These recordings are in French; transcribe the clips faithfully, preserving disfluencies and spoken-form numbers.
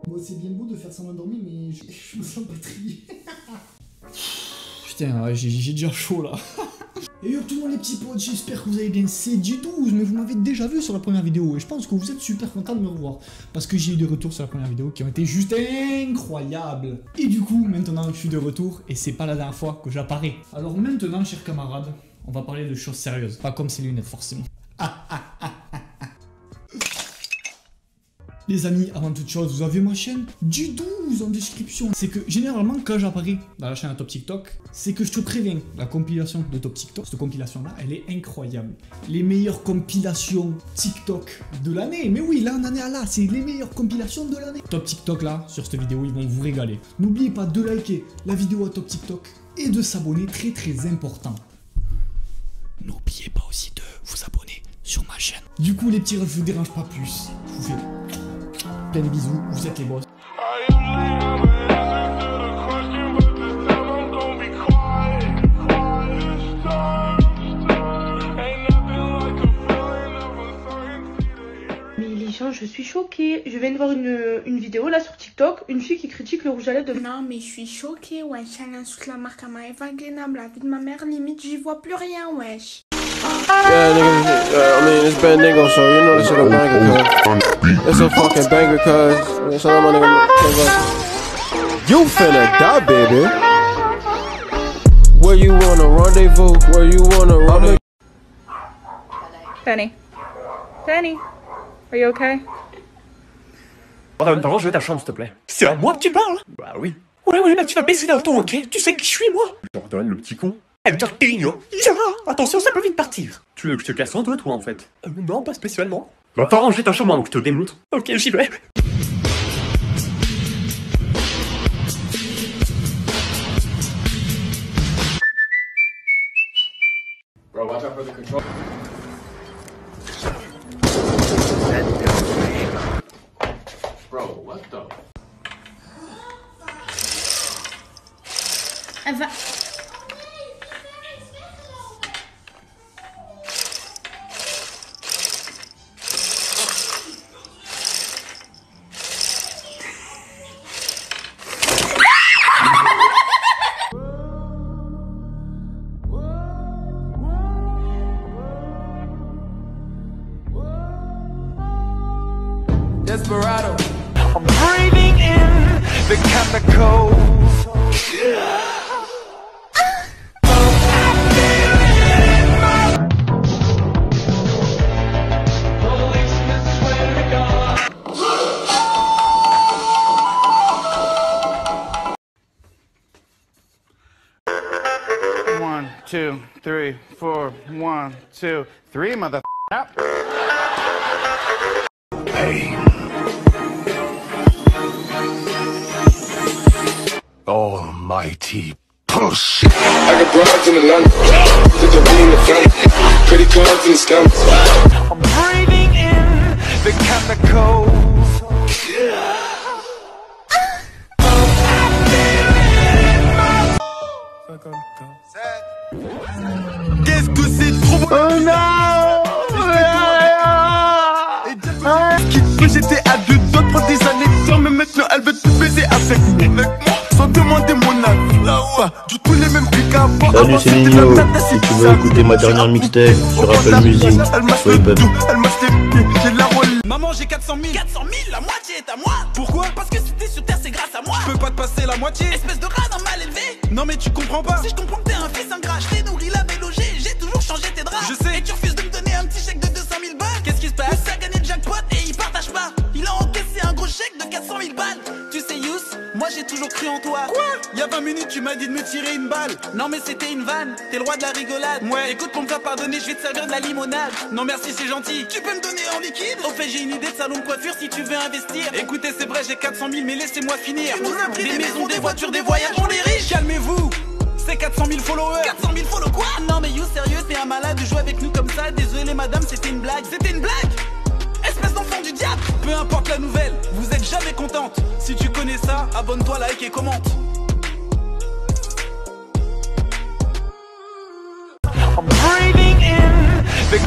Bon, c'est bien beau de faire semblant dormir, mais je, je me sens pas trié. Putain, j'ai déjà chaud là. Et yo tout le monde les petits potes, j'espère que vous allez bien. C'est G douze, mais vous m'avez déjà vu sur la première vidéo. Et je pense que vous êtes super contents de me revoir. Parce que j'ai eu des retours sur la première vidéo qui ont été juste incroyables. Et du coup, maintenant je suis de retour et c'est pas la dernière fois que j'apparais. Alors maintenant, chers camarades, on va parler de choses sérieuses. Pas comme ces lunettes, forcément. Ah, ah, ah, ah, ah. Les amis, avant toute chose, vous avez ma chaîne G douze en description. C'est que généralement, quand j'apparais dans la chaîne à Top TikTok, c'est que je te préviens, la compilation de Top TikTok, cette compilation-là, elle est incroyable. Les meilleures compilations TikTok de l'année. Mais oui, là, on en est à là, c'est les meilleures compilations de l'année. Top TikTok, là, sur cette vidéo, ils vont vous régaler. N'oubliez pas de liker la vidéo à Top TikTok et de s'abonner, très très important. N'oubliez pas aussi de vous abonner sur ma chaîne. Du coup, les petits refs, je vous dérange pas plus. Je vous fais plein de bisous, vous êtes les boss. Mais les gens, je suis choquée. Je viens de voir une, une vidéo là sur TikTok, une fille qui critique le rouge à lèvres de... Non mais je suis choquée, wesh, elle insulte la marque à Maëva Glenab, la vie de ma mère, limite j'y vois plus rien, wesh. Yeah, nigga, uh, I mean, it's Ben Dingo, so you know this shit a banger, cuz. It's a fucking banger, cuz. Shout out my nigga. You finna die, baby. Where you wanna rendezvous? Where you wanna rendezvous? Penny. Penny. Are you okay? Pardon, je veux ta chambre, s'il te plaît. C'est à moi que tu parles? Bah oui. Ouais, ouais, mais tu vas baisser d'un ton, ok? Tu sais qui je suis, moi? Jordan, le petit con. Eh, putain, Pigno. Attention, ça peut vite partir. Tu veux que je te casse en deux, toi, en fait? Euh, non, pas spécialement. Bah, t'as rangé ta chambre, donc je te démontre. Ok, j'y vais. Bro, watch out for the control. Bro, what the? Elle va... Desperado. I'm breathing in the chemicals. One, two, three, four, one, two, three, mother. Hey. Almighty push. I got broads in Atlanta, to the V in the front, pretty cards in the scams. I'm breathing in the chemicals. Qu'est-ce que c'est trop beau. Oh non. J'étais à deux doigts pour des années de temps, mais maintenant elle veut tout baiser avec moi, sans demander mon avis. Là-haut, du tout les mêmes prix qu'avant. Salut, c'est Nino. Si tu veux écouter ma dernière mixtape sur Apple Music, soyez pas tout. Elle m'a fait j'ai la rôle. Maman, j'ai quatre cent mille. quatre cent mille, la moitié est à moi. Pourquoi? Parce que si t'es sur terre, c'est grâce à moi. Je peux pas te passer la moitié. Espèce de rat mal élevé. Non, mais tu comprends pas. Si je comprends que t'es un fils ingrat, je t'ai nourri, lavé, logé. J'ai toujours changé tes draps. Je sais. Et tu refuses de me donner un petit chèque de deux cent mille balles. Qu'est-ce qui se passe? Ça a gagné le jackpot et il partage pas. Il a encaissé un gros chèque de quatre cent mille balles. Tu sais, Youss, moi j'ai toujours cru en toi. Quoi? Il y a vingt minutes, tu m'as dit de me tirer une balle. Non, mais c'était une vanne. T'es le roi de la rigolade. Ouais, écoute, pour me faire pardonner, je vais te servir de la limonade. Non, merci, c'est gentil. Tu peux me donner en liquide? Au fait, j'ai une idée de salon de coiffure si tu veux investir. Écoutez, c'est vrai, j'ai quatre cent mille, mais laissez-moi finir. Des, des maisons, des voitures, des voyages, on est riches. Calmez-vous. C'est quatre cent mille followers. quatre cent mille follow quoi? Non, mais you, sérieux, t'es un malade de jouer avec nous comme ça. Désolé, madame, c'était une blague. C'était une blague? Espèce d'enfant du diable. Peu importe la nouvelle, vous êtes jamais contente. Si tu connais ça, abonne-toi, like et commente. I'm breathing in the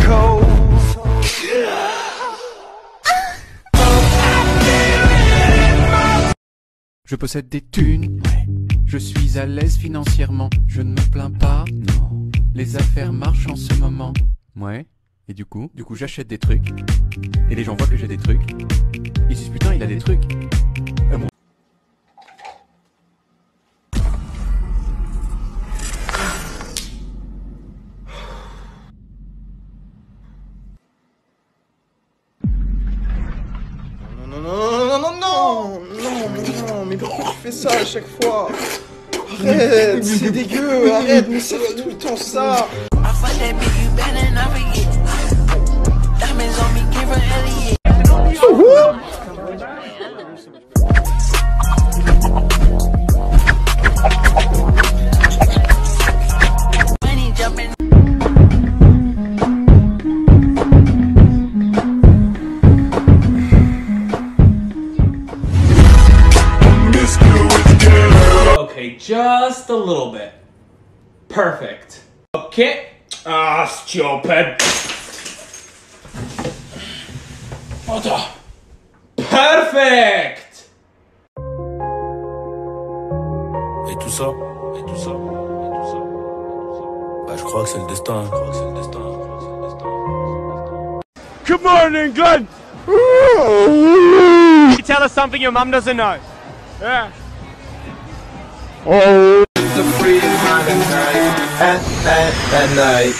chemicals. Je possède des thunes, ouais. Je suis à l'aise financièrement, je ne me plains pas, non. Les affaires marchent en ce moment, ouais. Et du coup, du coup j'achète des trucs, et les gens voient que j'ai des trucs, ils disent putain il a des trucs. Euh, bon. Non, non, non, non, non, non, non, mais non, mais pourquoi tu fais ça à chaque fois? Arrête, c'est dégueu, arrête, mais ça fait tout le temps ça. Okay, just a little bit. Perfect. Okay. Ah, stupid. Attends. Perfect. Et tout ça, et tout ça, et tout ça, et tout ça. Bah, je crois que c'est le destin, je crois que c'est le destin. Good morning, Glenn! Tell us something your mom doesn't know. Yeah. Oh, the free night and night, at, at, at night.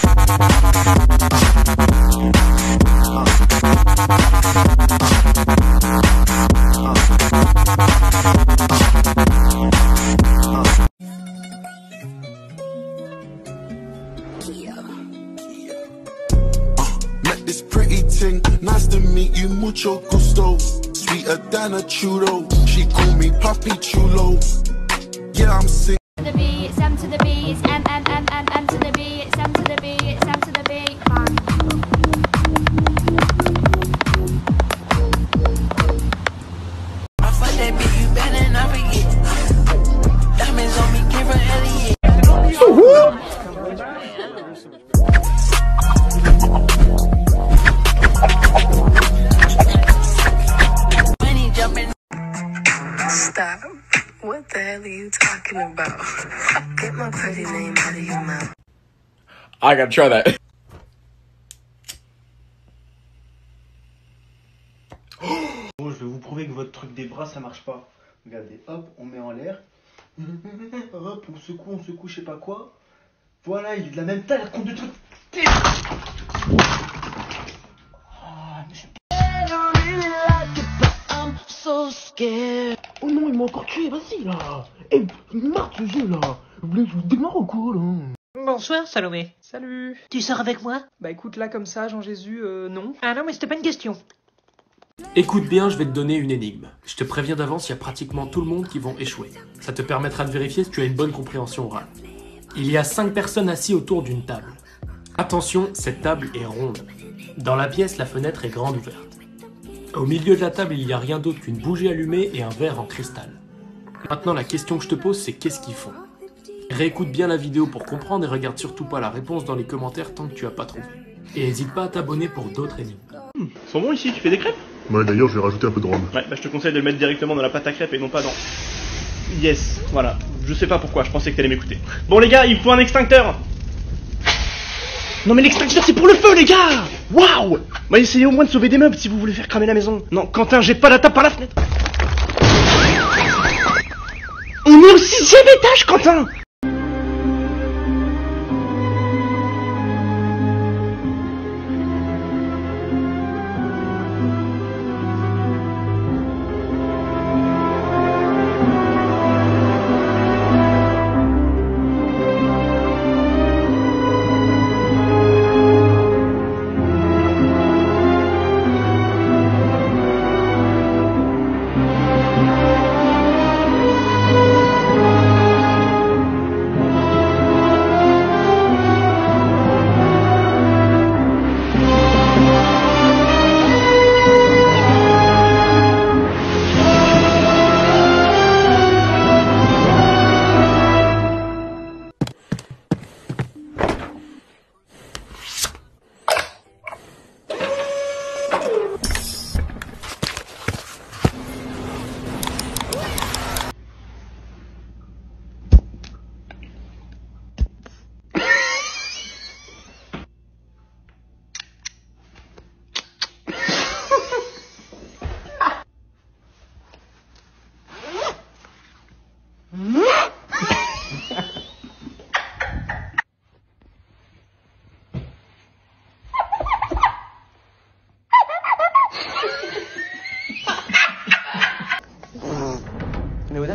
Met this pretty thing, nice to meet you, mucho gusto. Sweeter than a churro, she call me Papi Chulo. Yeah, I'm sick. To the B, it's M to the B, it's M, M, M, M, M to the B, it's M to the B, it's M to the B, man. I fuck that bitch, you better not forget. Diamonds on me, came from Elliot. Money jumping. Stop. What the hell are you talking about? Get my pretty name out of your mouth. I gotta try that. Bon, je vais vous prouver que votre truc des bras ça marche pas. Regardez, hop, on met en l'air. Hop, on secoue, on secoue, je sais pas quoi. Voilà, il est de la même taille, la compte de truc. Oh non, il m'a encore tué, vas-y là. Eh, il marre ce jeu là. Vous voulez que je vous démarre ou quoi là? Bonsoir Salomé. Salut. Tu sors avec moi? Bah écoute, là comme ça, Jean-Jésus, euh, non. Ah non, mais c'était pas une question. Écoute bien, je vais te donner une énigme. Je te préviens d'avance, il y a pratiquement tout le monde qui vont échouer. Ça te permettra de vérifier si tu as une bonne compréhension orale. Il y a cinq personnes assises autour d'une table. Attention, cette table est ronde. Dans la pièce, la fenêtre est grande ouverte. Au milieu de la table, il n'y a rien d'autre qu'une bougie allumée et un verre en cristal. Maintenant, la question que je te pose, c'est qu'est-ce qu'ils font? Réécoute bien la vidéo pour comprendre et regarde surtout pas la réponse dans les commentaires tant que tu as pas trouvé. Et n'hésite pas à t'abonner pour d'autres énigmes. Mmh, ils sont bons ici, tu fais des crêpes? Ouais, d'ailleurs, je vais rajouter un peu de rhum. Ouais, bah je te conseille de le mettre directement dans la pâte à crêpes et non pas dans... Yes, voilà. Je sais pas pourquoi, je pensais que t'allais m'écouter. Bon les gars, il faut un extincteur. Non mais l'extincteur c'est pour le feu les gars. Waouh. Bah essayez au moins de sauver des meubles si vous voulez faire cramer la maison. Non, Quentin, jette pas la table par la fenêtre. On est au sixième étage, Quentin.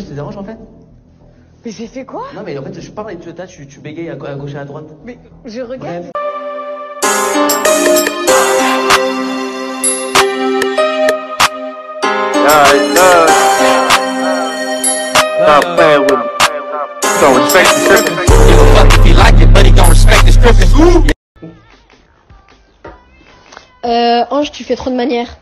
je te dérange en fait? Mais j'ai fait quoi? Non mais en fait je parle et tu, tu, tu bégayes à, à gauche et à droite. Mais je regarde. Stop playing with him. Don't respect the stripping. Give a fuck if he like it, but he don't respect the stripping. Euh, Ange, tu fais trop de manières.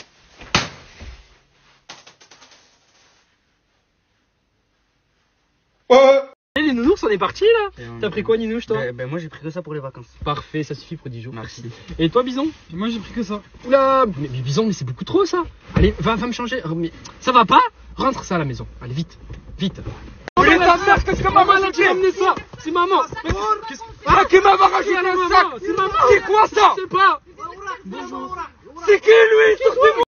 Et les nounours, on est parti là. T'as pris quoi, Ninouche, toi? Ben, ben moi j'ai pris que ça pour les vacances. Parfait, ça suffit, Prodijo. Merci. Et toi, Bison? Moi j'ai pris que ça. Oula, mais, mais Bison, mais c'est beaucoup trop ça. Allez, va, va me changer. Oh, mais ça va pas? Rentre ça à la maison. Allez, vite, vite. Mais ta mère, qu'est-ce que maman a dit? Amené ça. C'est maman. Ah, qui m'a rajouté un sac? C'est maman. C'est quoi ça? Je sais pas. Bonjour. C'est qui lui? Sortez-moi.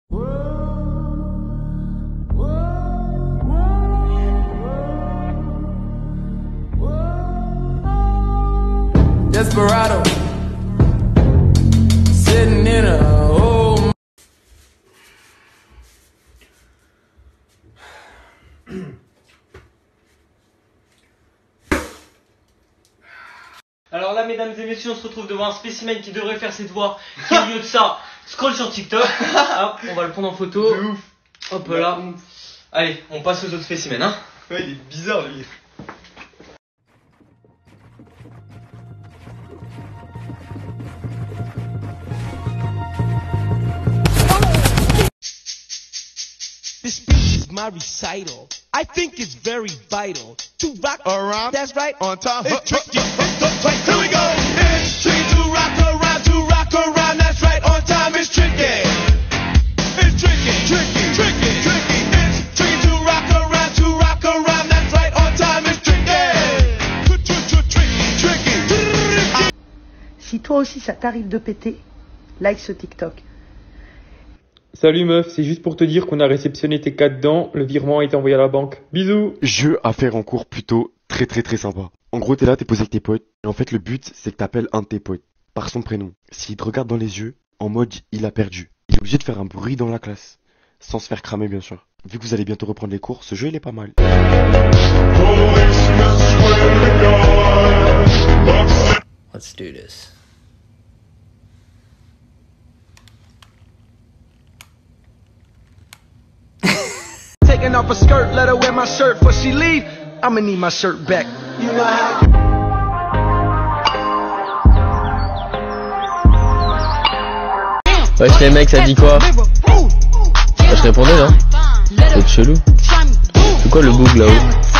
Desperado, sitting in a hole. Alors là, mesdames et messieurs, on se retrouve devant un spécimen qui devrait faire ses devoirs. Qui au lieu de ça, scroll sur TikTok. Hop, on va le prendre en photo. Hop là. Allez, on passe aux autres spécimens, hein. Ouais, il est bizarre lui. This speech is my recital. I think it's very vital to rock around. That's right. On time. It's tricky. Here we go. It's tricky to rock around. To rock around. That's right. On time. It's tricky. It's tricky. Tricky. Tricky. Tricky. It's tricky to rock around. To rock around. That's right. On time. It's tricky. Tricky. Tricky. Si toi aussi ça t'arrive de péter, like ce TikTok. Salut meuf, c'est juste pour te dire qu'on a réceptionné tes quatre dents, le virement a été envoyé à la banque. Bisous. Jeu à faire en cours plutôt très très très sympa. En gros t'es là, t'es posé avec tes potes, et en fait le but c'est que t'appelles un de tes potes, par son prénom. S'il te regarde dans les yeux, en mode il a perdu. Il est obligé de faire un bruit dans la classe, sans se faire cramer bien sûr. Vu que vous allez bientôt reprendre les cours, ce jeu il est pas mal. Let's do this. Taking off her skirt, let her wear my shirt before she leave. I'ma need my shirt back. You know how. Wesh les mecs, ça dit quoi? Bah, je répondais non? C'est chelou. C'est quoi le bug là-haut?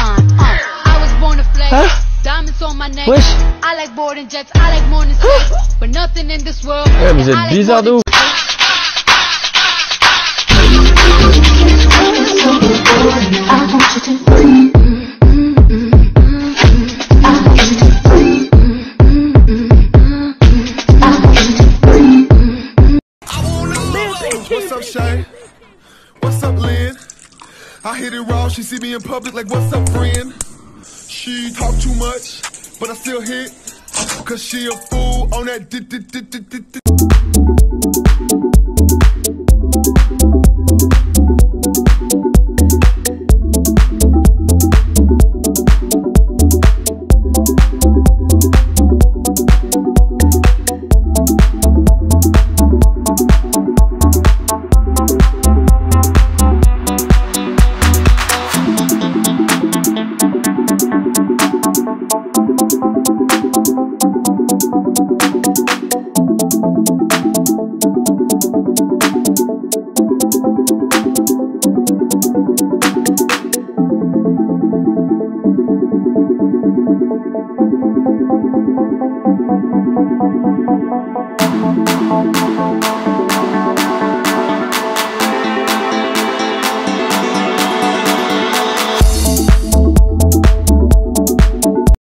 Hein? Wesh. Ouais, vous êtes bizarre de ouf. What's up, Shay? What's up, Lynn? I hit it raw, she see me in public like, what's up, friend? She talk too much, but I still hit, cause she a fool on that.